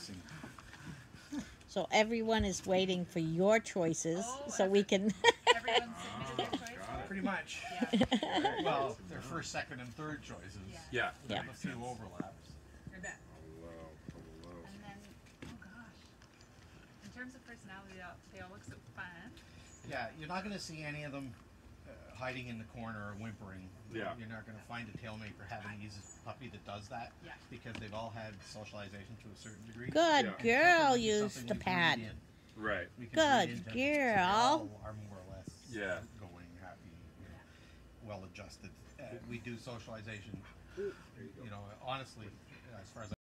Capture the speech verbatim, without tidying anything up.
missing. So everyone is waiting for your choices, Oh, so we can. Everyone submitted their choice? Pretty much. Yeah. Well, their first, second, and third choices. Yeah. Yeah. We have a few overlaps. I bet. Hello, hello. And then, oh gosh. In terms of personality, they all, they all look so fun. Yeah, you're not going to see any of them uh, hiding in the corner or whimpering. Yeah. You're not going to find a tailmaker having these puppy that does that. Yeah. Because they've all had socialization to a certain degree. Good Yeah. girl, Something- use something the we can pad. read in. Right. We can Good read into it. girl. They all are more or less Yeah. going, happy, you know, well adjusted. Uh, we do socialization, you know, honestly, as far as